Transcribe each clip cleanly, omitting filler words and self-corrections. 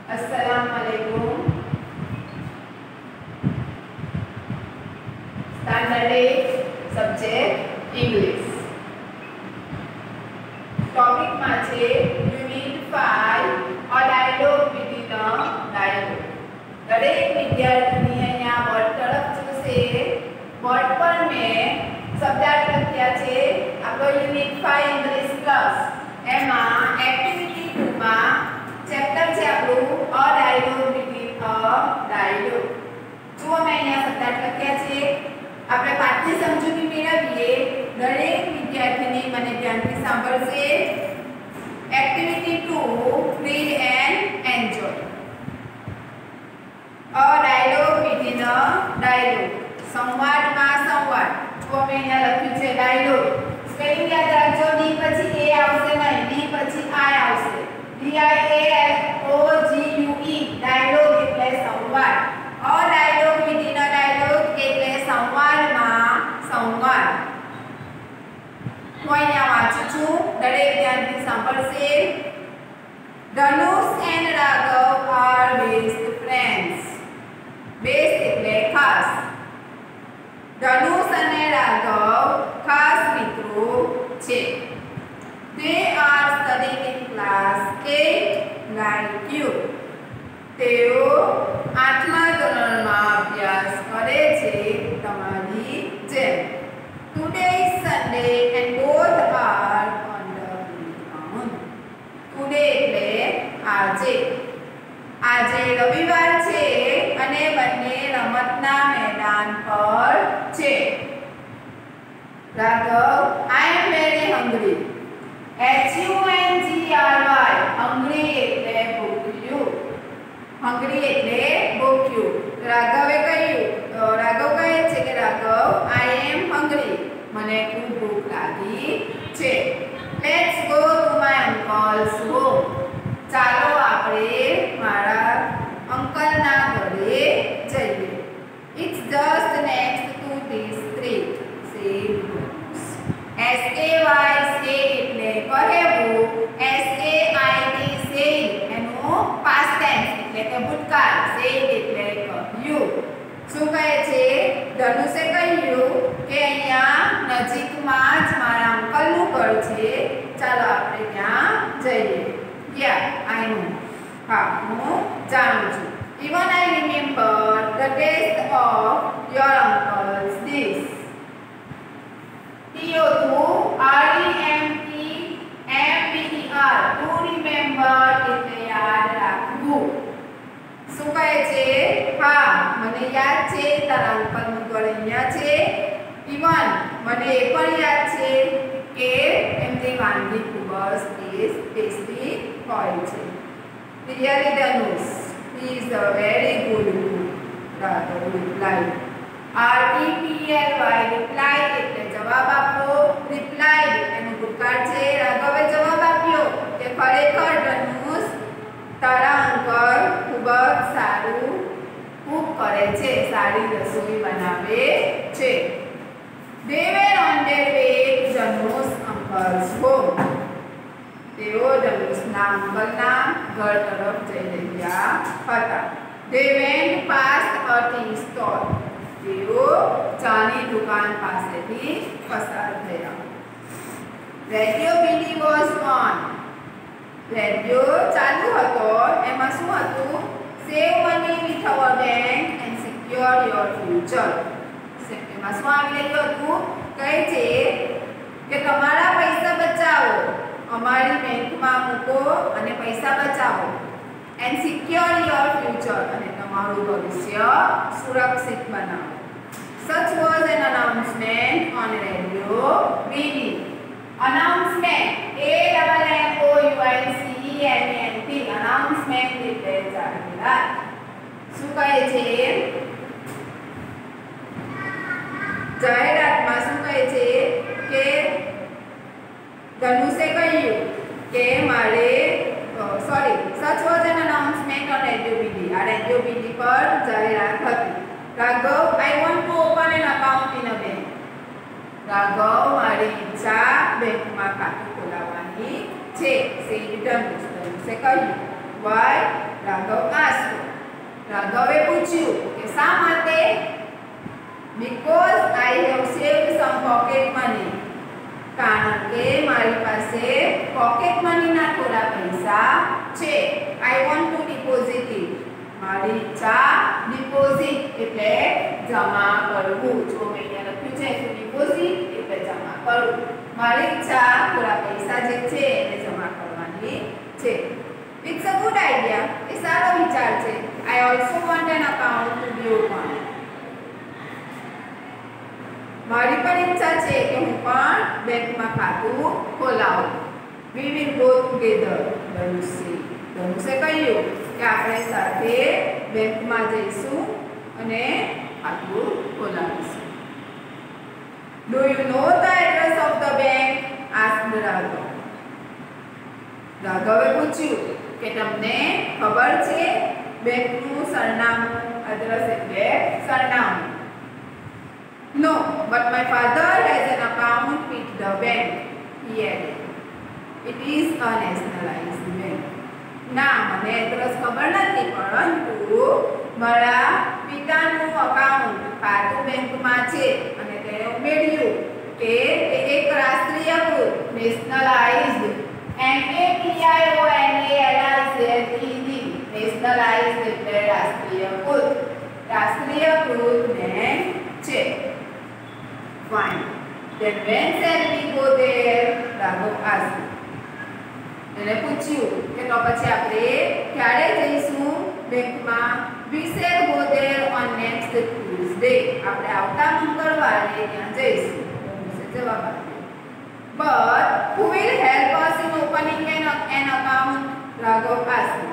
Assalamualaikum. Standard 8 subject English. Topic માં છે Unit 5 a dialogue within a dialogue. દરેક વિદ્યાર્થીની અહીંયા બોર્ડ તરફ જોશે. બોર્ડ પર મેં શબ્દાર્થ લખ્યા છે. આપણો Unit 5 English Plus એમાં એક્ટિવિટી 2 માં ચેપ્ટર છે આપણું a dialogue within a dialogue. જો મેં અહીંયા શબ્દાર્થ લખ્યા છે. આપણે પાઠની સમજૂતી મેળવીએ. દરેક વિદ્યાર્થીની મને ધ્યાનથી સાંભળશે. Activity 2 read and enjoy. A dialogue within a dialogue. સંવાદમાં સંવાદ. જો મેં અહીંયા લખ્યું છે dialogue. સ્પેલિંગ યાદ રાખજો. d પછી a આવશે નહીં, d પછી i આવશે. d i a l o g u e dialogue એટલે સંવાદ. A dialogue within a dialogue એટલે સંવાદમાં સંવાદ. હું અહીંયા વાંચું છું. દરેક ધ્યાનથી સાંભળશે. ધનુષ and Raghav are best friends. Best એટલે ખાસ. ધનુષ અને રાઘવ ખાસ મિત્રો છે. They are studying in class 8 like you. તેઓ 8મા ધોરણમાં અભ્યાસ કરે છે તમારી જેમ. Today is Sunday and both are on the playground. Today એટલે આજે. આજે રવિવાર છે અને બંને રમતના મેદાન પર છે. Raghav I am very hungry. HUNGRY hungry એટલે ભૂખ્યું. hungry એટલે ભૂખ્યું. રાઘવે કહ્યું, રાઘવ કહે છે કે રાઘવ I am hungry. મને ખૂબ ભૂખ લાગી છે. Let's go to my uncle's home. ચાલો આપણે મારા અંકલના ઘરે જઈએ. It's just next to this street. said SKY say એટલે કહેવું. SAID say એનું past tense એટલે કે ભૂતકાળ. said એટલે કહ્યું. શું કહે છે? ધનુષે કહ્યું કે અહીંયા નજીકમાં જ મારા અંકલનું ઘર છે. ચાલો આપણે ત્યાં જઈએ. Yeah, I know. હા, હું જાણું છું. Even I remember the taste of your uncle's dish. TO2REMEMBER to remember એટલે યાદ રાખવું. શું કહે છે? હા, મને યાદ છે તારા અંકલનું ઘર અહીંયા છે. ઇવન મને એ પણ યાદ છે કે એમની વાનગી ખૂબ જ ટેસ્ટી હોય છે. Really Dhanush, he is a very good cook. Raghav replied. REPLY reply એટલે જવાબ આપો. replied એનું ભૂતકાળ છે. રાઘવે જવાબ આપ્યો કે ખરેખર ધનુષ તારા અંકલ ખૂબ જ સારું કૂક કરે છે, સારી રસોઈ બનાવે છે. They were on their way to Dhanush uncle's home. તેઓ ધનુષના અંકલના ઘર તરફ જઈ રહ્યા હતા. They went past a tea stall. તેઓ ચાની દુકાન પાસેથી પસાર થયા. Radio BD was on. Radio ચાલુ હતો. એમાં શું હતું? Save money with our bank and secure your future. એમાં શું આવી રહ્યું હતું? કહે છે કે તમારા પૈસા બચાવો, અમારી બેંકમાં મૂકો અને પૈસા બચાવો. and secure your future અને તમારું ભવિષ્ય સુરક્ષિત બનાવો. Such was an announcement on radio BD. announcement ANNOUNCEMENT announcement એટલે જાહેરાત. શું કહે છે? જાહેરાતમાં શું કહે છે કે ધનુષે કહ્યું કે મારે such was an announcement on radio BD. આ radio BD પર જાહેરાત હતી. Raghav, I want to open an account in a bank. Raghav મારી ઈચ્છા બેંકમાં ખાતું ખોલાવવાની છે. said ધનુષે કહ્યું. Why? Raghav asked. રાઘવે પૂછ્યું કે શા માટે? Because I have saved some pocket money. કારણ કે મારી પાસે પોકેટ મનીના થોડા પૈસા છે. I want to deposit it. મારી ઈચ્છા ડિપોઝિટ એટલે જમા કરવું. જો મેં અહીંયા લખ્યું છે તો ડિપોઝિટ એટલે જમા કરવું. મારી ઈચ્છા થોડા પૈસા જે છે એને જમા કરવાની છે. It's a good idea. એ સારો વિચાર છે. I also want an account to be opened. મારી પણ ઈચ્છા છે કે હું પણ બેંકમાં ખાતું ખોલાવું. We will go together. ધનુષે કહ્યું કે આપણે સાથે બેંકમાં જઈશું અને ખાતું ખોલાવીશું. Do you know the address of the bank? asked Raghav. રાઘવે પૂછ્યું કે તમને ખબર છે બેંકનું સરનામું? એડ્રેસ એટલે સરનામું. No, but my father has an account with the bank, he added. It is a nationalized bank. ના, મને એડ્રેસ ખબર નથી, પરંતુ મારા પિતાનું અકાઉન્ટ ખાતું બેંકમાં છે. અને તેણે ઉમેર્યું કે તે એક રાષ્ટ્રીયકૃત નેશનલાઇઝ્ડ NATIONALIZED નેશનલાઇઝ્ડ એટલે રાષ્ટ્રીયકૃત બેંક છે. Fine. Then when shall we go there? Raghav asked. એને પૂછ્યું કે તો પછી આપણે ક્યારે જઈશું બેંકમાં? We shall go there on next Tuesday. આપણે આવતા મંગળવારે ત્યાં જઈશું. ધનુષે જવાબ આપ્યો. But who will help us in opening an account? Raghav asked.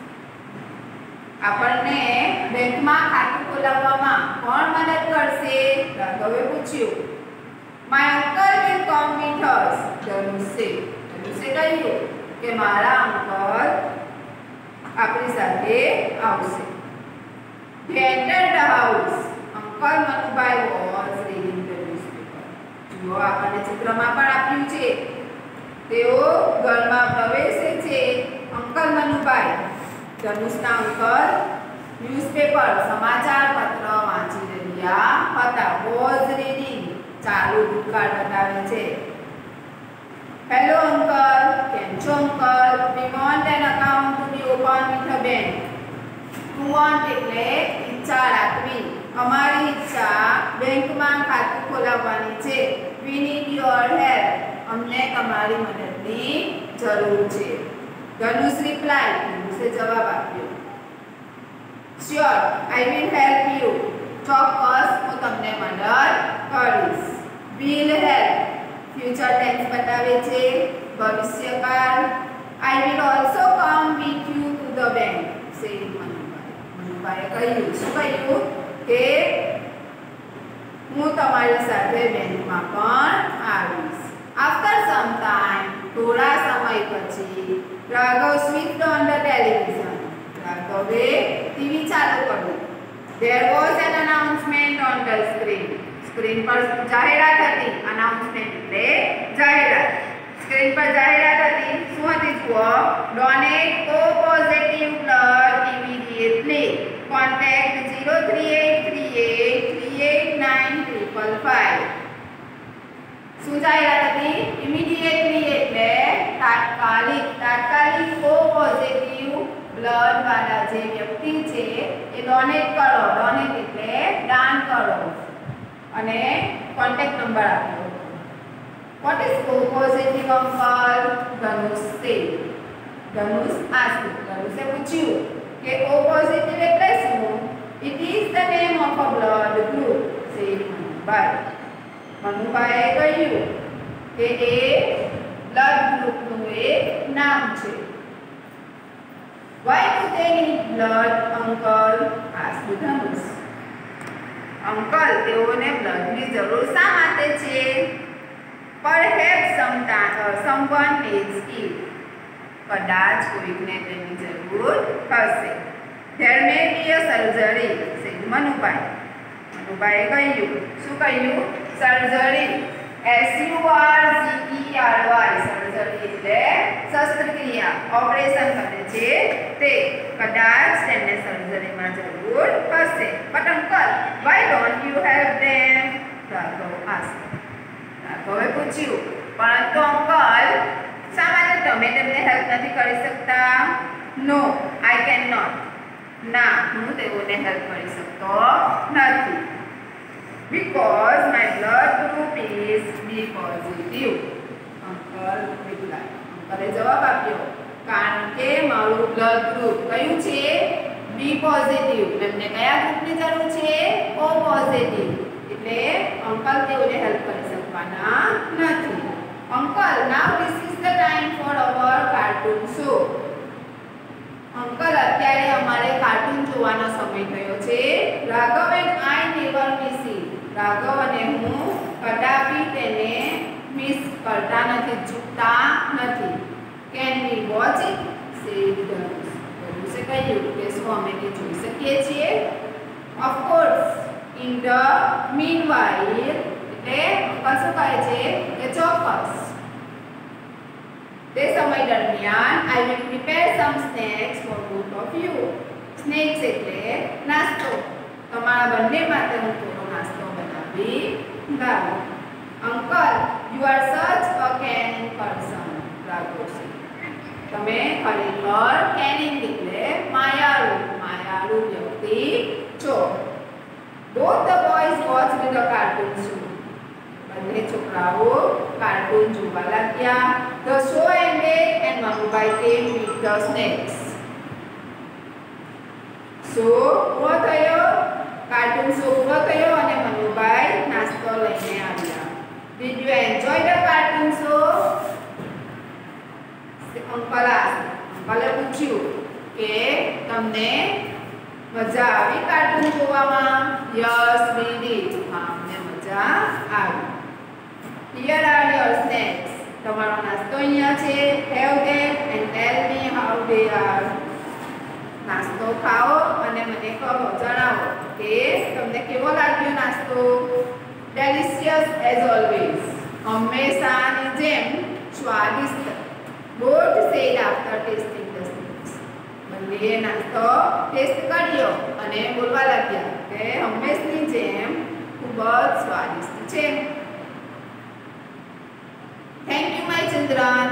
આપણને બેંકમાં ખાતું ખોલાવવામાં કોણ મદદ કરશે? રાઘવે પૂછ્યું. My uncle will come with us. ધનુષે કહ્યું કે મારા અંકલ આપણી સાથે આવશે. They entered the house. Uncle Manubai was reading the newspaper. જો આપણને ચિત્રમાં પણ આપ્યું છે. તેઓ ઘરમાં પ્રવેશે છે. અંકલ મનુભાઈ ધનુષના અંકલ ન્યૂઝપેપર સમાચાર પત્ર વાંચી રહ્યા હતા. વોઝ રીડિંગ ચાલુ ભૂતકાળ બતાવે છે. હેલો અંકલ, કેમ છો uncle? We want an account to be open with a bank. To want એટલે ઈચ્છા રાખવી. અમારી ઈચ્છા બેંકમાં ખાતું ખોલાવવાની છે. We need your help. અમને તમારી મદદની જરૂર છે. ધનુષ રિપ્લાય. ધનુષે જવાબ આપ્યો. Sure, I will help you. ચોક્કસ, હું તમને મદદ કરીશ. વિલ હેલ્પ ફ્યુચર ટેન્સ બતાવે છે, ભવિષ્યકાળ. I will also come with you to the bank. Said મનુભાઈએ કહ્યું. શું કહ્યું? કે હું તમારી સાથે બેંકમાં પણ આવીશ. આફ્ટર સમ ટાઈમ, થોડા સમય પછી, Raghav switched on the television. રાઘવે ટીવી ચાલુ કર્યું. There was an announcement on the screen. Screen પર જાહેરાત હતી. અનાઉન્સમેન્ટ એટલે જાહેરાત. સ્ક્રીન પર જાહેરાત હતી. શું હતી જુઓ? Donate O positive blood immediately. Contact 03838389555. શું જાહેરાત હતી? ઇમિડિયેટલી એટલે તાત્કાલિક. તાત્કાલિક O પોઝિટિવ બ્લડ વાળા જે વ્યક્તિ છે એ ડોનેટ કરો. ડોનેટ એટલે દાન કરો. અને કોન્ટેક્ટ નંબર આપ્યો. What is O positive uncle? Dhanush said. Dhanush asked. ધનુષે પૂછ્યું કે O positive એટલે શું? It is the name of a blood group, said Manubhai. મનુભાઈએ કહ્યું કે એ બ્લડ ગ્રુપનું એક નામ છે. Why do they need blood, uncle? asked Dhanush. Uncle, તેઓને બ્લડની જરૂર શા માટે છે? Perhaps someone needs it. કદાચ કોઈકને તેની જરૂર હશે. There may be a surgery, said Manubhai. મનુભાઈએ કહ્યું. શું કહ્યું? સર્જરી. SURGERY. સર્જરી એટલે શસ્ત્રક્રિયા, ઓપરેશન કરે છે વખતે કદાચ તેમને સર્જરીમાં જરૂર હશે. But uncle, why don't you help them? Raghav asked. રાઘવે પૂછ્યું, પરંતુ અંકલ, શા માટે તમે તેમને હેલ્પ નથી કરી શકતા? No, I can not. ના, હું તેઓને હેલ્પ કરી શકતો નથી. Because my blood group is B positive. Uncle reply. અંકલે જવાબ આપ્યો, કારણ કે મારું બ્લડ ગ્રુપ કયું છે? B positive. એમને કયા ગ્રુપની જરૂર છે? O positive. એટલે અંકલ તેઓને હેલ્પ કરી શકવાના નથી. Uncle, now this is the time for our cartoon show. Uncle, અત્યારે અમારે કાર્ટૂન જોવાનો સમય થયો છે. Raghav and I never miss it. Raghav અને હું કદાપી તેને મિસ કરતા નથી, ચૂકતા નથી. Can we watch it? Said Dhanush. ધનુષે કહ્યું કે શું અમે તે જોઈ શકીએ છીએ? Of course. In the meanwhile, એટલે અંકલ શું કહે છે કે ચોક્કસ. તે સમય દરમિયાન I will prepare some snacks for both of you. Snacks એટલે નાસ્તો. તમારા બંને માટે હું થોડો નાસ્તો બનાવી લાવું. અંકલ, યુ આર સચ અ કેનિંગ પર્સન. રાઘવ, તમે ખરેખર કેનિંગ એટલે માયાળુ વ્યક્તિ છો. Both the boys watched the cartoon show. બંને છોકરાઓ કાર્ટૂન જોવા લાગ્યા. The show ended and Manubhai came with the snacks. Show પૂરો થયો, કાર્ટૂન શો પૂરો થયો અને મનુભાઈ નાસ્તો લઈને આવ્યા. Did you enjoy the cartoon show? અંકલે પૂછ્યું કે તમને મજા આવી કાર્ટૂન જોવામાં? Yes we did. હા, અમને મજા આવી. Here are your snacks. તમારો નાસ્તો અહીંયા છે. Have them and tell me how they are. નાસ્તો ખાઓ અને મને જણાવો કે તમને કેવો લાગ્યો નાસ્તો? Delicious as always. હંમેશાની જેમ સ્વાદિષ્ટ. Both said after tasting the snacks. બંનેએ નાસ્તો ટેસ્ટ કર્યો અને બોલવા લાગ્યા કે હંમેશની જેમ ખૂબ જ સ્વાદિષ્ટ છે. Thank you, my children.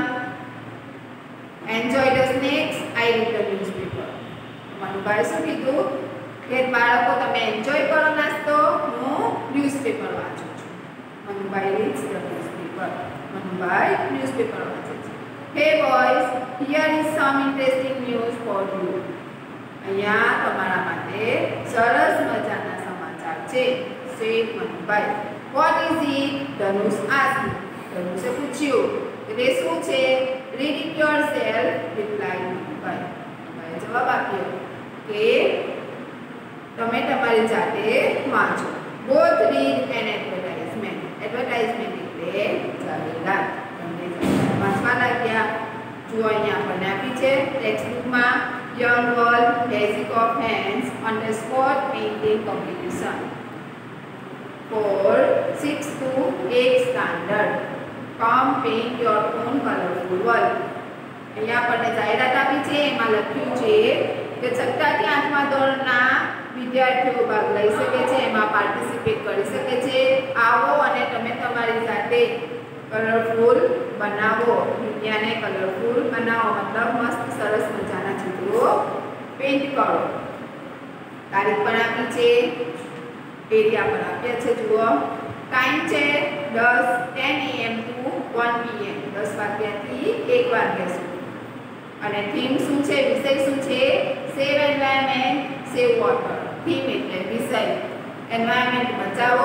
Enjoy the snacks. I read the newspaper. Manubhai શું કીધું કે બાળકો તમે એન્જોય કરો નાસ્તો, હું ન્યૂઝપેપર વાંચું છું. Manubhai reads the newspaper. Manubhai newspaper વાંચે છે. Hey boys, here is some interesting news for you. અહીંયા તમારા માટે સરસ મજાના સમાચાર છે. Said Manubhai. What is it? Dhanush asked. ધનુષે પૂછ્યું કે તે શું છે? Read it yourself, replied Manubhai. મનુભાઈએ જવાબ આપ્યો કે તમે તમારી જાતે વાંચો. Both read an advertisement. Advertisement એટલે જાહેરાત. તમને વાંચવા લાગ્યા. જુઓ અહીંયા આપણને આપી છે ટેક્સ્ટબુકમાં. Young girl basic of hands on the spot painting competition for 6 to 8 standard. Come paint your own colorful world. અહીંયા આપણને જાહેરાત આપી છે. એમાં લખ્યું છે કે 6 થી 8મા ધોરણના વિદ્યાર્થીઓ ભાગ લઈ શકે છે, એમાં પાર્ટિસિપેટ કરી શકે છે. આવો અને તમે તમારી જાતે કલરફુલ બનાવો. દુનિયાને કલરફુલ બનાવો, મતલબ મસ્ત સરસ મજાના ચિત્રો પેઇન્ટ કરો. તારીખ પણ આપી છે, એરિયા પણ આપ્યા છે. જુઓ, ટાઈમ છે 10 AM to 1 PM. 10 વાગ્યાથી 1 વાગ્યા સુધી. અને થીમ શું છે? વિષય શું છે? Save environment, save water. Theme એટલે વિષય. એન્વાયરમેન્ટ બચાવો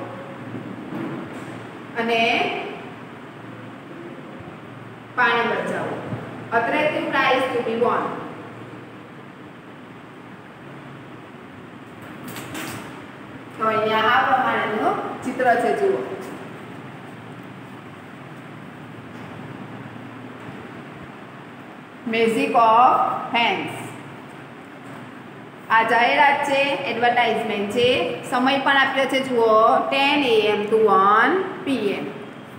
અને પાણી બચાવો. Attractive prize to be won. તો અહીંયા આ પ્રમાણેનું ચિત્ર છે. જુઓ, મેજિક ઓફ હેન્ડ્સ. આ જાહેરાત છે, એડવર્ટાઇઝમેન્ટ છે. સમય પણ આપ્યો છે. જુઓ, 10 AM to 1 PM.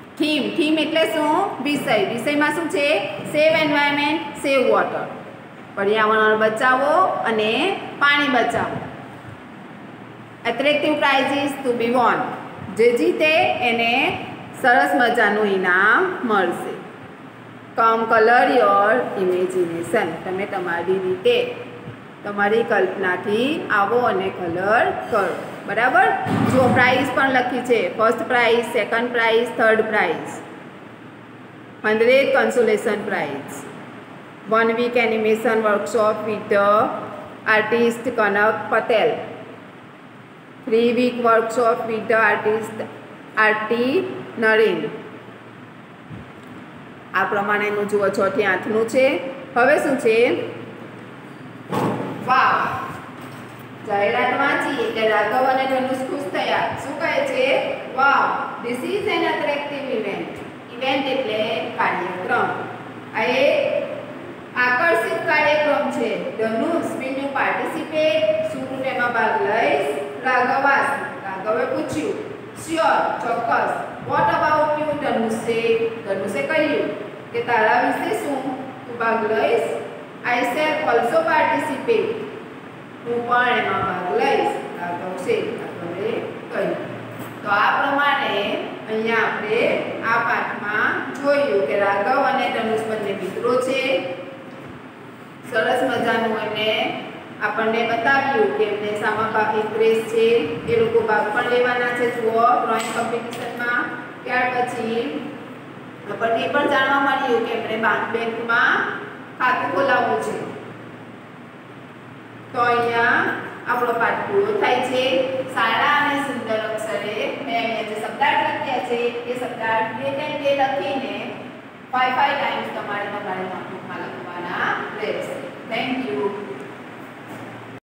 થીમ એટલે શું? વિષય. વિષયમાં શું છે? Save environment, save water. पर्यावरण बचावो अने पाणी बचावो। Attractive prizes to be won. जे जीते एने सरस मजानुं इनाम मळशे। Come colour your imagination. तमे तमारी रीते तमारी कल्पनाथी आवो अने कलर करो। बराबर। जो प्राइज पण लखी छे, first prize, second prize, third prize, 100 consolation prize. 1 week animation workshop with artist Kanak Patel. 3 week workshop with artist Aarti Naren. आ प्रमाणेनुं जुओ 6 થી 8નું છે। હવે શું છે? વાવ, જાહેરાત વાંચી એટલે રાઘવ અને ધનુષ ખુશ થયા। શું કહે છે? Wow, this is an attractive event. Event એટલે કાર્યક્રમ। આ એક આકર્ષિત કાર્યક્રમ છે। Dhanush, will you participate? શું તું તેમાં ભાગ લઈશ? રાઘવ આસ્ક્ડ। રાઘવે પૂછ્યું। શ્યોર, ચોક્કસ। What about you? ધનુષે કહ્યું કે તારા વિશે શું? તું ભાગ લઈશ? I shall also participate. હું પણ એમાં ભાગ લઈશ, રાઘવે કહ્યું। તો આ પ્રમાણે અહીંયા આપણે આ પાઠમાં જોયું કે રાઘવ અને ધનુષ બંને મિત્રો છે। સરસ મજાનું એમને આપણને બતાવ્યું કે એમને શામાં ભાગ ઇન્ટરેસ્ટ છે। એ લોકો ભાગ પણ લેવાના છે જુઓ ડ્રોઈંગ કોમ્પિટિશનમાં। ત્યાર પછી આપણને એ પણ જાણવા મળ્યું કે એમણે બેંકમાં ખાતું ખોલાવવું છે। તો અહીંયા આપણો પાઠ પૂરો થાય છે। સારા અને સુંદર અક્ષરે મેં અહીંયા જે શબ્દાર્થ લખ્યા છે એ શબ્દાર્થ બે લખીને 5 ટાઈમ્સ તમારે તમારી નોટબુકમાં લખવાના રહેશે। Thank you.